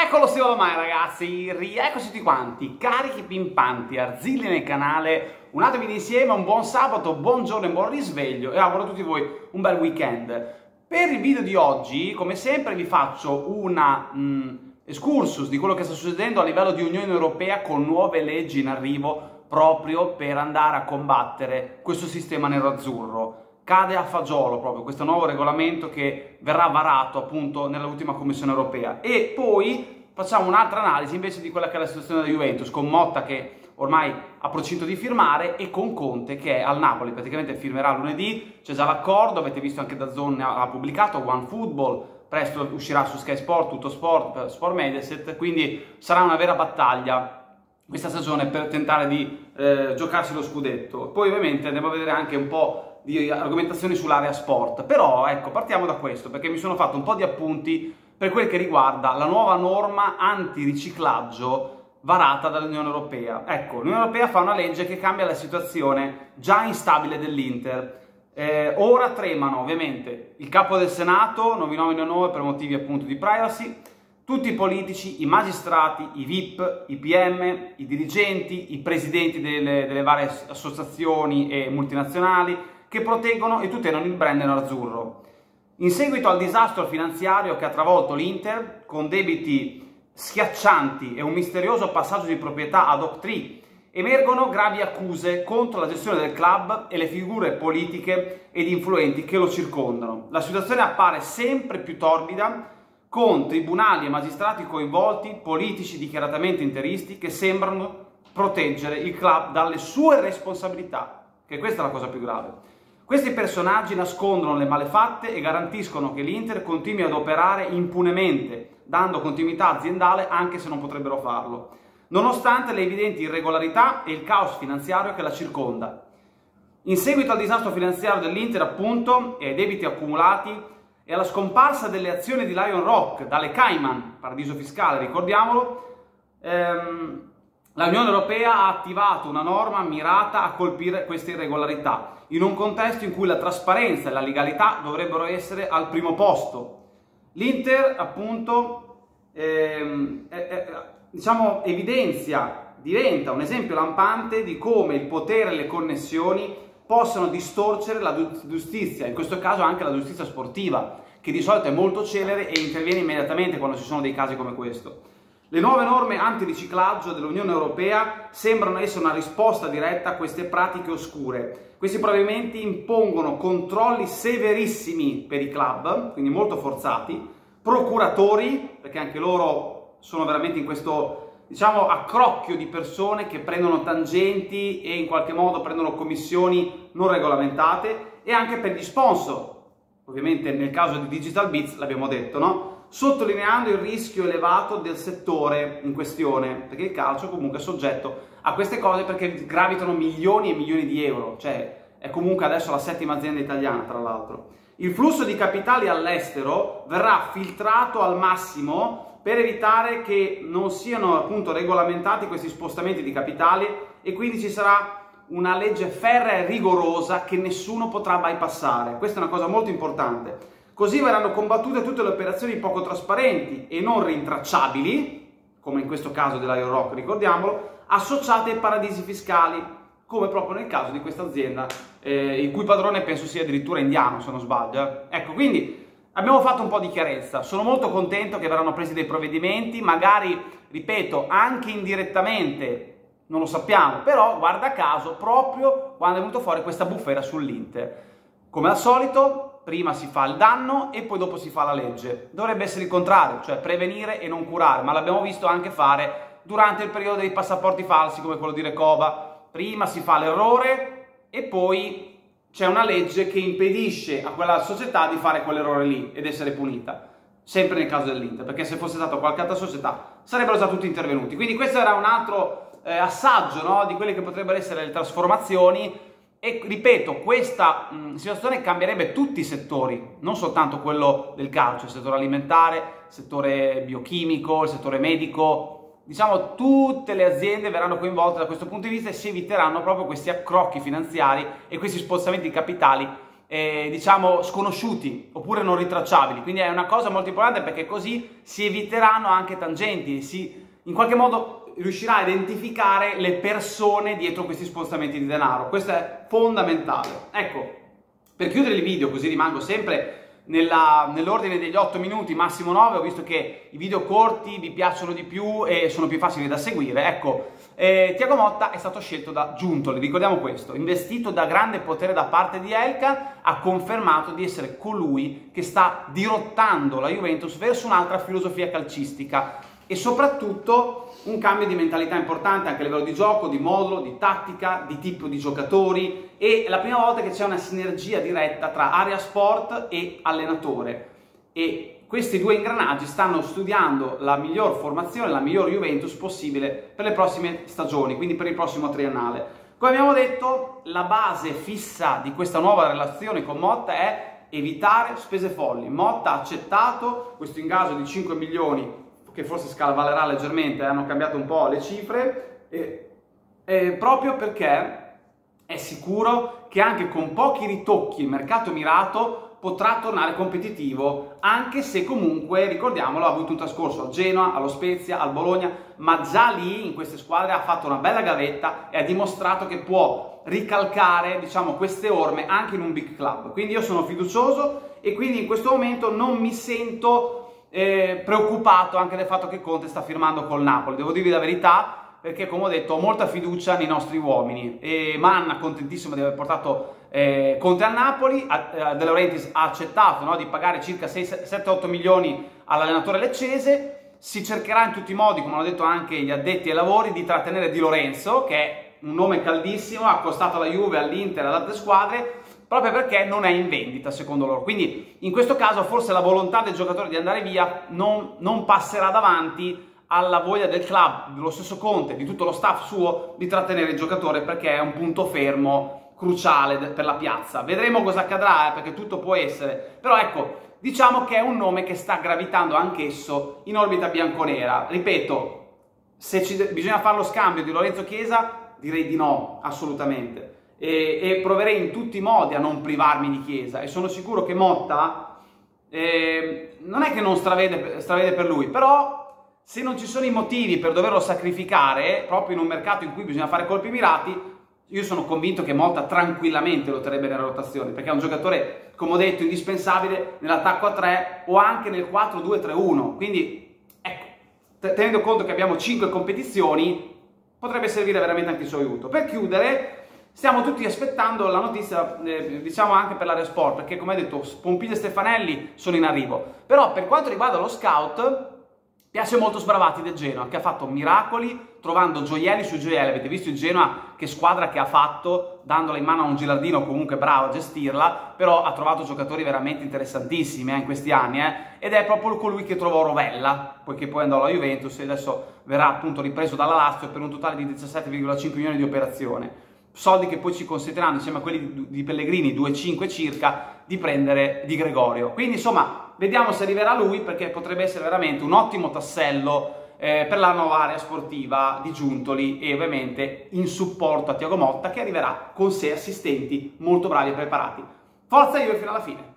Eccolo sì, ormai ragazzi, rieccoci tutti quanti, carichi pimpanti, arzilli nel canale, un'atevi insieme, un buon sabato, buongiorno e buon risveglio e auguro a tutti voi un bel weekend. Per il video di oggi, come sempre, vi faccio una excursus di quello che sta succedendo a livello di Unione Europea con nuove leggi in arrivo proprio per andare a combattere questo sistema nero-azzurro. Cade a fagiolo proprio questo nuovo regolamento che verrà varato appunto nell'ultima Commissione Europea. E poi facciamo un'altra analisi invece di quella che è la situazione della Juventus, con Motta che ormai ha procinto di firmare e con Conte che è al Napoli, praticamente firmerà lunedì, c'è già l'accordo, avete visto anche DAZN ha pubblicato, OneFootball, presto uscirà su Sky Sport, Tutto Sport, Sport Mediaset, quindi sarà una vera battaglia questa stagione per tentare di giocarsi lo scudetto. Poi ovviamente andiamo a vedere anche un po' di argomentazioni sull'area sport, però ecco, partiamo da questo perché mi sono fatto un po' di appunti per quel che riguarda la nuova norma antiriciclaggio varata dall'Unione Europea. Ecco, l'Unione Europea fa una legge che cambia la situazione già instabile dell'Inter. Ora tremano ovviamente il capo del Senato, non vi nomino nome per motivi appunto di privacy, tutti i politici, i magistrati, i VIP, i PM, i dirigenti, i presidenti delle varie associazioni e multinazionali che proteggono e tutelano il brand nero-azzurro. In seguito al disastro finanziario che ha travolto l'Inter, con debiti schiaccianti e un misterioso passaggio di proprietà ad Oaktree, emergono gravi accuse contro la gestione del club e le figure politiche ed influenti che lo circondano. La situazione appare sempre più torbida, con tribunali e magistrati coinvolti, politici dichiaratamente interisti che sembrano proteggere il club dalle sue responsabilità, che questa è la cosa più grave. Questi personaggi nascondono le malefatte e garantiscono che l'Inter continui ad operare impunemente, dando continuità aziendale anche se non potrebbero farlo, nonostante le evidenti irregolarità e il caos finanziario che la circonda. In seguito al disastro finanziario dell'Inter, appunto, e ai debiti accumulati, e alla scomparsa delle azioni di Lion Rock dalle Cayman, paradiso fiscale, ricordiamolo, la Unione Europea ha attivato una norma mirata a colpire queste irregolarità, in un contesto in cui la trasparenza e la legalità dovrebbero essere al primo posto. L'Inter, appunto, diciamo, diventa un esempio lampante di come il potere e le connessioni possono distorcere la giustizia, in questo caso anche la giustizia sportiva, che di solito è molto celere e interviene immediatamente quando ci sono dei casi come questo. Le nuove norme antiriciclaggio dell'Unione Europea sembrano essere una risposta diretta a queste pratiche oscure. Questi provvedimenti impongono controlli severissimi per i club, quindi molto forzati, procuratori, perché anche loro sono veramente in questo, diciamo, accrocchio di persone che prendono tangenti e in qualche modo prendono commissioni non regolamentate, e anche per gli sponsor. Ovviamente nel caso di Digital Bits l'abbiamo detto, no? Sottolineando il rischio elevato del settore in questione, perché il calcio comunque è soggetto a queste cose perché gravitano milioni e milioni di euro, cioè è comunque adesso la 7ª azienda italiana tra l'altro. Il flusso di capitali all'estero verrà filtrato al massimo per evitare che non siano appunto regolamentati questi spostamenti di capitali e quindi ci sarà una legge ferrea e rigorosa che nessuno potrà bypassare. Questa è una cosa molto importante. Così verranno combattute tutte le operazioni poco trasparenti e non rintracciabili, come in questo caso della Lion Rock, ricordiamolo, associate ai paradisi fiscali, come proprio nel caso di questa azienda, il cui padrone penso sia addirittura indiano, se non sbaglio. Ecco, quindi abbiamo fatto un po' di chiarezza. Sono molto contento che verranno presi dei provvedimenti, magari, ripeto, anche indirettamente, non lo sappiamo, però guarda caso proprio quando è venuto fuori questa bufera sull'Inter. Come al solito, prima si fa il danno e poi dopo si fa la legge. Dovrebbe essere il contrario, cioè prevenire e non curare, ma l'abbiamo visto anche fare durante il periodo dei passaporti falsi come quello di Recoba. Prima si fa l'errore e poi c'è una legge che impedisce a quella società di fare quell'errore lì ed essere punita. Sempre nel caso dell'Inter, perché se fosse stata qualche altra società sarebbero già tutti intervenuti. Quindi questo era un altro assaggio, no, di quelle che potrebbero essere le trasformazioni e ripeto, questa situazione cambierebbe tutti i settori, non soltanto quello del calcio, il settore alimentare, il settore biochimico, il settore medico, diciamo tutte le aziende verranno coinvolte da questo punto di vista e si eviteranno proprio questi accrocchi finanziari e questi spostamenti di capitali diciamo sconosciuti oppure non ritracciabili. Quindi è una cosa molto importante, perché così si eviteranno anche tangenti, in qualche modo riuscirà a identificare le persone dietro questi spostamenti di denaro. Questo è fondamentale. Ecco, per chiudere il video, così rimango sempre nell'ordine degli 8 minuti, massimo 9, ho visto che i video corti vi piacciono di più e sono più facili da seguire. Ecco, Thiago Motta è stato scelto da Giuntoli, ricordiamo questo, investito da grande potere da parte di Elkann, ha confermato di essere colui che sta dirottando la Juventus verso un'altra filosofia calcistica e soprattutto un cambio di mentalità importante anche a livello di gioco, di modulo, di tattica, di tipo di giocatori, e è la prima volta che c'è una sinergia diretta tra area sport e allenatore, e questi due ingranaggi stanno studiando la miglior formazione, la miglior Juventus possibile per le prossime stagioni, quindi per il prossimo triennale. Come abbiamo detto, la base fissa di questa nuova relazione con Motta è evitare spese folli. Motta ha accettato questo ingaggio di 5 milioni, che forse scavallerà leggermente, hanno cambiato un po' le cifre, proprio perché è sicuro che anche con pochi ritocchi il mercato mirato potrà tornare competitivo, anche se comunque, ricordiamolo, ha avuto un trascorso al Genoa, allo Spezia, al Bologna, ma già lì in queste squadre ha fatto una bella gavetta e ha dimostrato che può ricalcare, diciamo, queste orme anche in un big club. Quindi io sono fiducioso e quindi in questo momento non mi sento preoccupato anche del fatto che Conte sta firmando col Napoli. Devo dirvi la verità, perché come ho detto ho molta fiducia nei nostri uomini, e Manna contentissimo di aver portato Conte al Napoli. De Laurentiis ha accettato, no, di pagare circa 7-8 milioni all'allenatore leccese. Si cercherà in tutti i modi, come hanno detto anche gli addetti ai lavori, di trattenere Di Lorenzo, che è un nome caldissimo, accostato alla Juve, all'Inter, ad altre squadre, proprio perché non è in vendita secondo loro. Quindi in questo caso forse la volontà del giocatore di andare via non passerà davanti alla voglia del club, dello stesso Conte, di tutto lo staff suo, di trattenere il giocatore, perché è un punto fermo cruciale per la piazza. Vedremo cosa accadrà, perché tutto può essere, però ecco, diciamo che è un nome che sta gravitando anch'esso in orbita bianconera. Ripeto, se bisogna fare lo scambio di Lorenzo Chiesa, direi di no, assolutamente. E proverei in tutti i modi a non privarmi di Chiesa, e sono sicuro che Motta non è che non stravede per lui, però se non ci sono i motivi per doverlo sacrificare proprio in un mercato in cui bisogna fare colpi mirati, io sono convinto che Motta tranquillamente lo terrebbe nella rotazione, perché è un giocatore, come ho detto, indispensabile nell'attacco a 3 o anche nel 4-2-3-1. Quindi ecco, tenendo conto che abbiamo 5 competizioni, potrebbe servire veramente anche il suo aiuto. Per chiudere, stiamo tutti aspettando la notizia, diciamo anche per l'area sport, perché come detto Pompili e Stefanelli sono in arrivo. Però per quanto riguarda lo scout, piace molto Sbravati del Genoa, che ha fatto miracoli trovando gioielli su gioielli. Avete visto il Genoa che squadra che ha fatto, dandola in mano a un Gilardino comunque bravo a gestirla, però ha trovato giocatori veramente interessantissimi in questi anni, ed è proprio colui che trovò Rovella, poiché poi andò alla Juventus e adesso verrà appunto ripreso dalla Lazio per un totale di 17,5 milioni di operazione. Soldi che poi ci consentiranno, insieme a quelli di Pellegrini, 2,5 circa, di prendere Di Gregorio. Quindi insomma, vediamo se arriverà lui, perché potrebbe essere veramente un ottimo tassello per la nuova area sportiva di Giuntoli, e ovviamente in supporto a Thiago Motta, che arriverà con sé assistenti molto bravi e preparati. Forza Juve fino alla fine!